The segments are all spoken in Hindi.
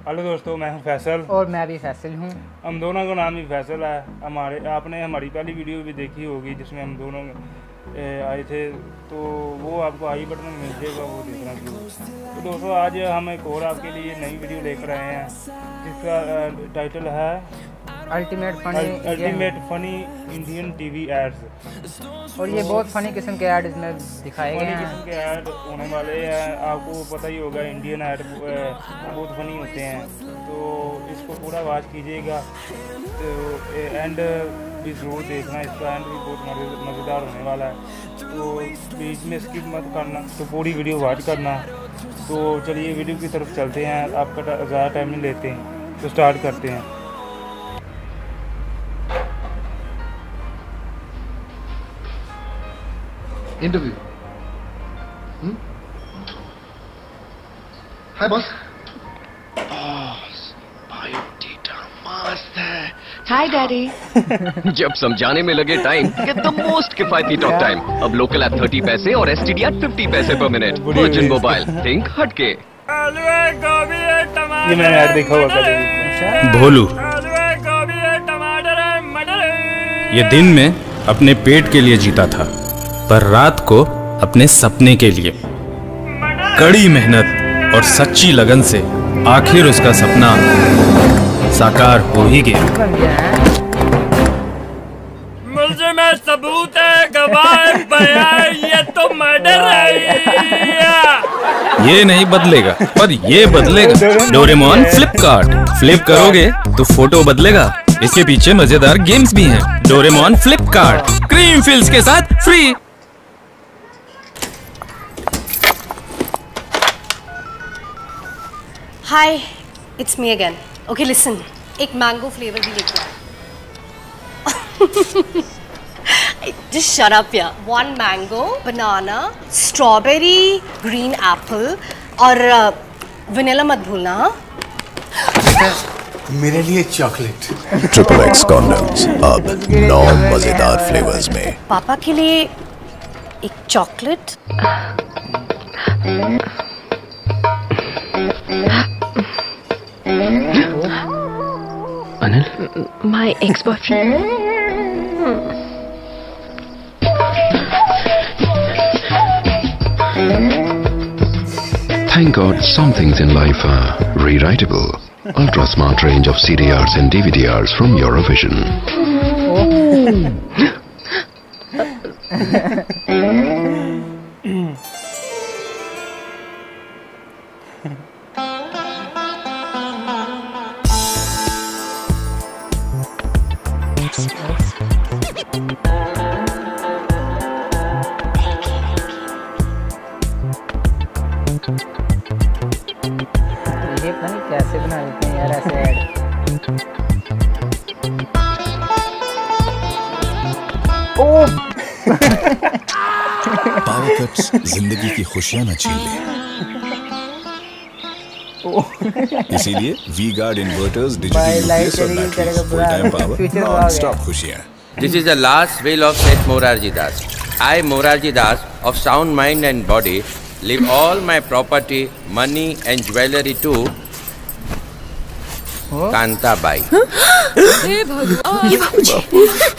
हेलो दोस्तों, मैं हूं फैसल और मैं भी फैसल हूं। हम दोनों का नाम भी फैसल है। आपने हमारी पहली वीडियो भी देखी होगी जिसमें हम दोनों आए थे, तो वो आपको आई बटन में मिल जाएगा, वो देखना जरूर। तो दोस्तों, आज हम एक और आपके लिए नई वीडियो लेकर आए हैं जिसका टाइटल है ultimate funny Indian TV ads. और ये बहुत फनी किस्म के ऐड इसमें दिखाए गए हैं। किस्म के ऐड होने वाले हैं। आपको पता ही होगा इंडियन ऐड बहुत फनी होते हैं, तो इसको पूरा वॉच कीजिएगा। तो एंड भी ज़रूर देखना, इसका एंड भी बहुत मज़ेदार होने वाला है। तो बीच में स्किप मत करना, तो पूरी वीडियो वॉच करना। तो चलिए वीडियो की तरफ चलते हैं, आपका ज़्यादा टाइम नहीं लेते हैं, तो स्टार्ट करते हैं। Interview. Hi boss. बायोडेटा मस्त है। Hi daddy. जब समझाने में लगे टाइम, गेट द मोस्ट किफायती टॉक टाइम। अब लोकल एट 30 पैसे और एसटीडी एट 50 पैसे पर मिनट। वर्जिन मोबाइल, थिंक हटके। ये मैंने ऐड देखा हुआ कभी। भोलू ये दिन में अपने पेट के लिए जीता था, पर रात को अपने सपने के लिए। कड़ी मेहनत और सच्ची लगन से आखिर उसका सपना साकार हो ही गया। मुझे में सबूत है, गवाह बयान, ये तो मर्डर है। ये नहीं बदलेगा, पर ये बदलेगा। डोरेमोन फ्लिपकार्ट। फ्लिप करोगे तो फोटो बदलेगा। इसके पीछे मजेदार गेम्स भी हैं। डोरेमोन फ्लिपकार्ट, क्रीम फिल्स के साथ free. Hi, it's me again. Okay listen, एक मैंगो फ्लेवर भी लेके आ। जस्ट शट अप यार। 1 mango, banana, strawberry, green apple और वनीला मत भूलना। मेरे लिए चॉकलेट। XXX कॉन्डम्स अब 9 मजेदार फ्लेवर्स में। पापा के लिए एक chocolate. Anil, my ex boyfriend. Thank God some things in life are rewritable. Ultra smart range of CDRs and DVDRs from Eurovision. ये पता नहीं कैसे बना देते हैं यार ऐसे ऐड। पावर कट्स जिंदगी की खुशियां न छीन ले। इसीलिए V Guard inverters, digital UPS और batteries, full time power, non stop खुशियां। This is the last will of Seth Morarji Das. I, Morarji Das, of sound mind and body, leave all my property, money and jewelry to Kanta Bai. हे भगवान, ये बाबूजी।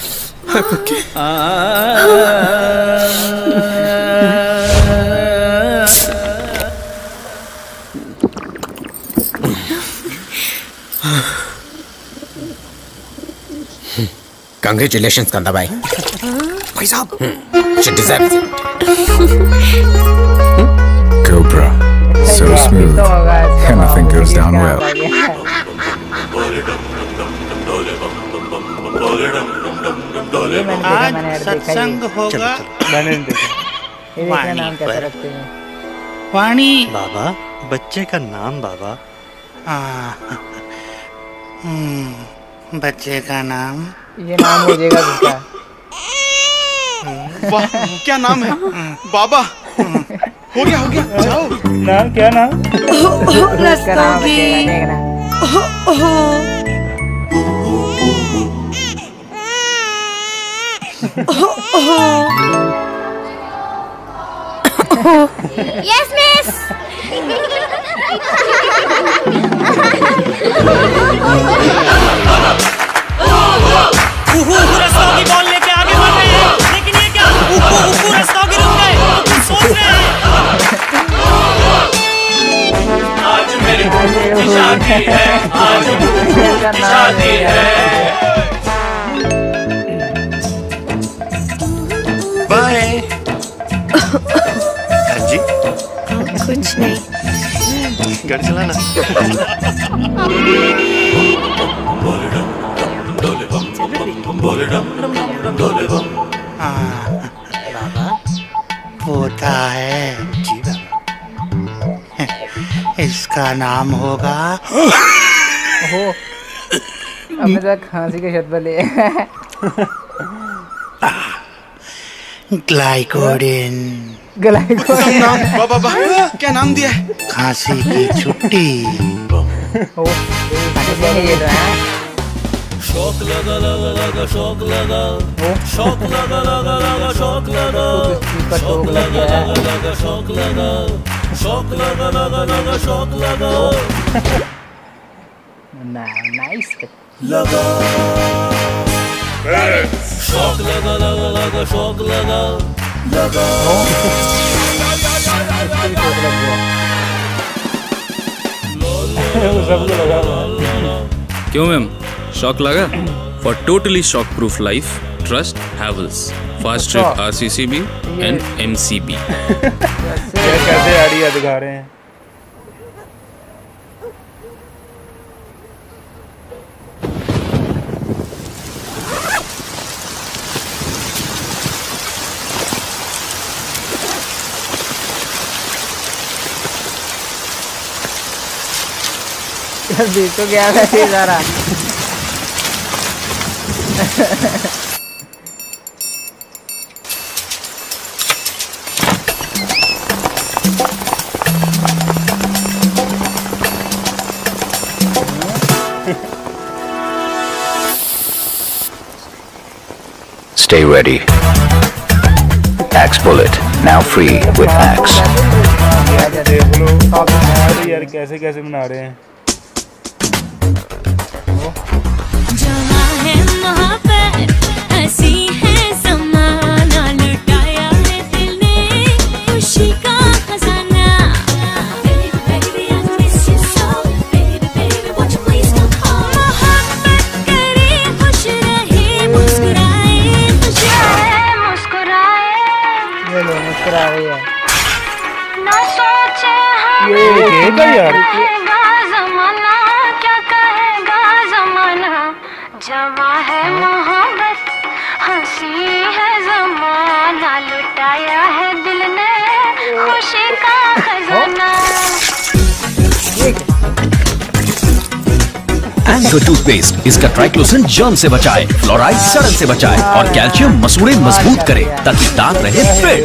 Congratulations, Kanta Bai. भाई साहब, She deserves it. Cobra, so smooth, and nothing goes down well. आज सत्संग होगा। मैंने नहीं देखा। ये देखना नाम कैसे रखते हैं। वाणी बाबा, बच्चे का नाम बाबा। बच्चे का नाम। ये नाम हो जाएगा जिसका। वाह, क्या नाम है बाबा। हो गया जाओ। नाम क्या नाम? इसका नाम देखना। Yes, miss. रस्तोगी बॉल लेके आगे बढ़ रहे हैं, लेकिन ये क्या रस्तोगी रुक गए, कुछ सोच रहे हैं। आज मेरी शादी है, आज शादी है। बाय। जी कुछ नहीं, गाड़ी चलाना। होता है जी बाबा, इसका नाम होगा हो हमने तो खांसी के शब्द लिए ग्लाइकोडिन। नाम बाबा क्या नाम दिया है? खांसी की छुट्टी। ये तो है। शौक लगा लगा लगा शौक लगा, शौक लगा लगा लगा शौक लगा, शौक लगा लगा लगा शौक लगा, शौक लगा लगा लगा शौक लगा। नाइस लगा शौक लगा लगा लगा शौक लगा लगा। क्यों मैम, शॉक लगा? For totally shock proof life trust Havells, fast trip RCCB and MCB। कैसे आइडिया दिखा रहे हैं। देखो क्या वैसे सारा Stay ready. Axe Bullet, now free with Axe. देख लो यार कैसे कैसे बना रहे हैं। जवा है मोहब्बत, हंसी है ज़माना, लुटाया है दिल ने खुशी का खजाना। एंकर टूथपेस्ट, इसका ट्राइक्लोसिन जर्म से बचाए, फ्लोराइड सड़न से बचाए और कैल्शियम मसूड़े मजबूत करे ताकि दांत रहे फिट।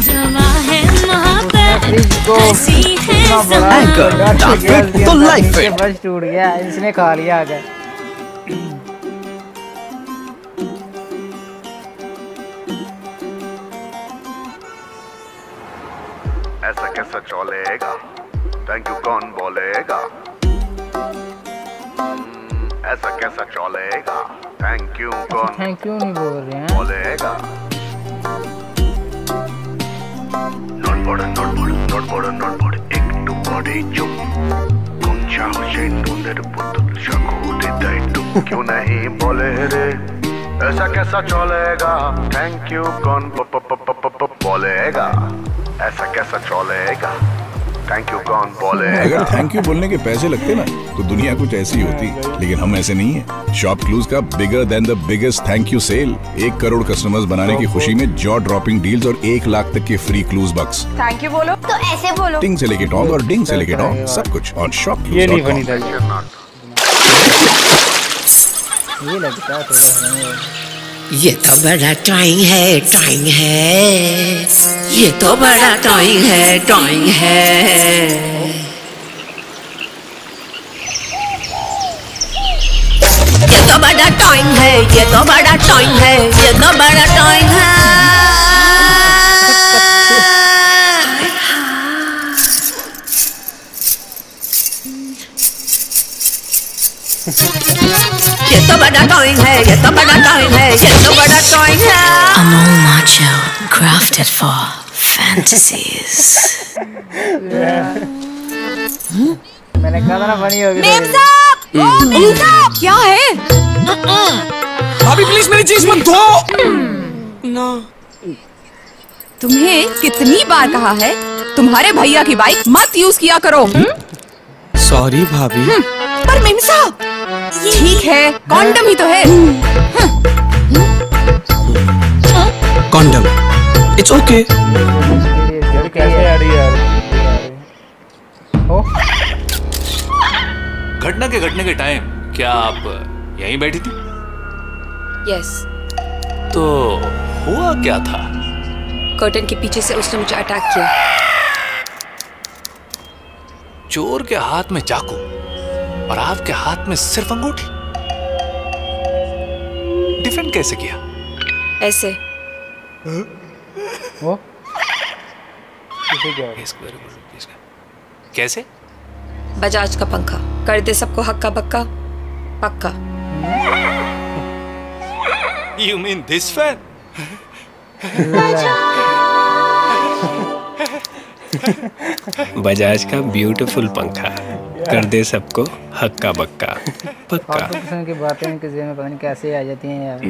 एंकर, दांत फिट तो लाइफ फिट। बस टूट गया, इसने खा लिया आगे। ऐसा कैसा चलेगा, थैंक यू कौन बोलेगा? ऐसा कैसा चलेगा, थैंक यू कौन नहीं बोल रहे हैं बोलेगा? नॉट बॉर्डर एक टू बॉडी चुप कुंचा हुसैन नूनेर पुतुल शकुदे दाइटू क्यों नहीं बोले रे? ऐसा कैसा चलेगा, थैंक यू कौन बोलेगा? ऐसा कैसा चलेगा, थैंक यू कौन बोलेगा? अगर थैंक यू बोलने के पैसे लगते ना तो दुनिया कुछ ऐसी होती, लेकिन हम ऐसे नहीं है। शॉप क्लूज का bigger than the biggest thank you sale, 1 crore customers बनाने की खुशी में जॉ ड्रॉपिंग डील्स और 1 लाख तक के free Clues bucks. Thank you बोलो तो ऐसे बोलो। टिंग से लेके टॉप और डिंग से लेके टॉप, सब कुछ ऑन शॉप क्लूज। ये नहीं बनी था। ये लगता है थोड़ा। ये तो बड़ा टॉइंग है, टॉइंग है, ये तो बड़ा टॉइंग है, टॉइंग है। ये तो बड़ा टॉइंग है, ये तो बड़ा टॉइंग है, ये तो बड़ा टॉइंग है। बड़ा टॉइंग है, ये तो बड़ा टॉइंग है, ये तो बड़ा टॉइंग है। Amol Macho, crafted for fantasies. मैंने कहा था ना फनी होगी। मेम साहब, मेम साहब, क्या है? भाभी प्लीज मेरी चीज मत धो। ना। तुम्हें कितनी बार कहा है तुम्हारे भैया की बाइक मत यूज किया करो। सॉरी भाभी। पर मेम साहब, ठीक है, कॉन्डम ही तो है। Condom, it's okay. कैसे आ रही है? घटना के घटने के टाइम क्या आप यहीं बैठी थी? यस। तो हुआ क्या था? कर्टन के पीछे से उसने मुझे अटैक किया। चोर के हाथ में चाकू और आपके हाथ में सिर्फ अंगूठी। डिफेंड कैसे किया? ऐसे। वो कैसे? बजाज का पंखा कर दे सबको हक्का बक्का पक्का। You mean this fan? Bajaj का ब्यूटीफुल पंखा कर दे सबको हक्का बक्का पक्का। फालतू किस्म की बातें इनके ज़हन में पता नहीं कैसे आ जाती हैं यार।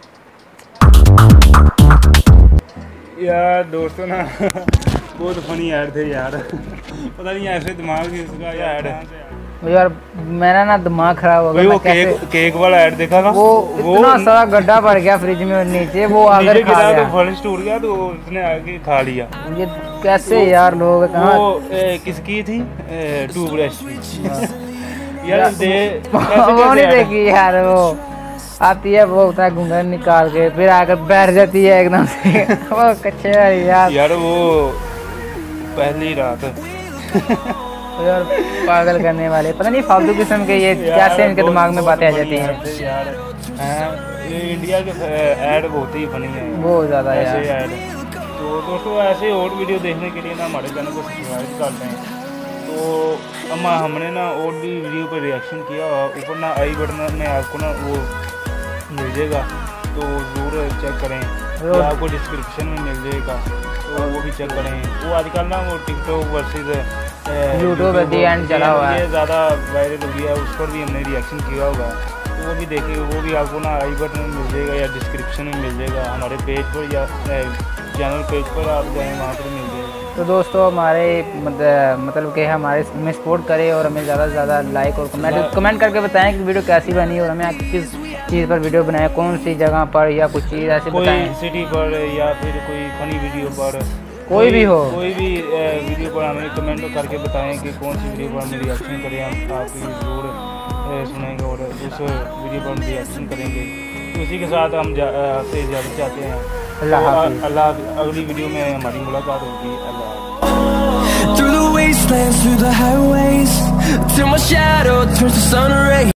यार दोस्तों ना बहुत फनी ऐड थे यार। पता नहीं ऐसे दिमाग भी उसका ऐड है यार। मेरा ना दिमाग खराब हो गया। वो केक वाला ऐड देखा था? वो इतना सारा गड्ढा पड़ गया फ्रिज में और नीचे वो आकर खा गया। तो फर्स्ट टूट गया तो उसने आके खा लिया। ये कैसे यार लोग कहाँ? वो किसकी थी? टूथब्रश यार वो नहीं देखी यार। वो आती है वो होता है घूंघट निकाल के फिर आकर बैठ जाती है एकदम से। वो कच्चे यार वो पहली रात यार पागल करने वाले पता नहीं फालतू किस्म के ये कैसे इनके दिमाग में बातें आ जाती हैं यार। ये इंडिया के ऐड बहुत ही फनी है, बहुत ज़्यादा यार। ऐड तो दोस्तों ऐसे और वीडियो देखने के लिए ना हमारे चैनल को सब्सक्राइब कर दें। तो हमने ना और भी वीडियो पर रिएक्शन किया, ऊपर ना आई बटन में आपको ना वो मिल जाएगा तो ज़रूर चेक करें, या आपको डिस्क्रिप्शन में मिल जाएगा तो वो भी चेक करें। वो आजकल ना वो टिकटॉक वर्सेस यूट्यूब एंड चला हुआ है, ज़्यादा वायरल हो गया, उस पर भी हमने रिएक्शन किया होगा तो वो भी देखिए। वो भी आपको ना आई बटन में मिल जाएगा या डिस्क्रिप्शन में मिल जाएगा, हमारे पेज पर या चैनल पेज पर आप जाएँ वहाँ पर मिल जाएगा। तो दोस्तों हमारे मतलब कि हमारे हमें सपोर्ट करें और हमें ज़्यादा से ज़्यादा लाइक और कमेंट करके बताएं कि वीडियो कैसी बनी और हमें किस चीज़ पर वीडियो बनाएं, कौन सी जगह पर या कुछ चीज़ ऐसे बताएं, सिटी पर या फिर कोई फनी वीडियो पर, कोई भी हो, कोई भी वीडियो पर हमें कमेंट करके बताएं कि कौन सी वीडियो पर हम रिएक्शन करें। हम आपकी ज़रूर सुनेंगे और उस वीडियो पर हम रिएक्शन करेंगे। तो उसी के साथ हम आपसे इजाज़त चाहते हैं। अल्लाह अगली वीडियो में हमारी मुलाकात होगी। अल्लाह। Through the wastelands, through the highways, till my shadow turns to sun rays.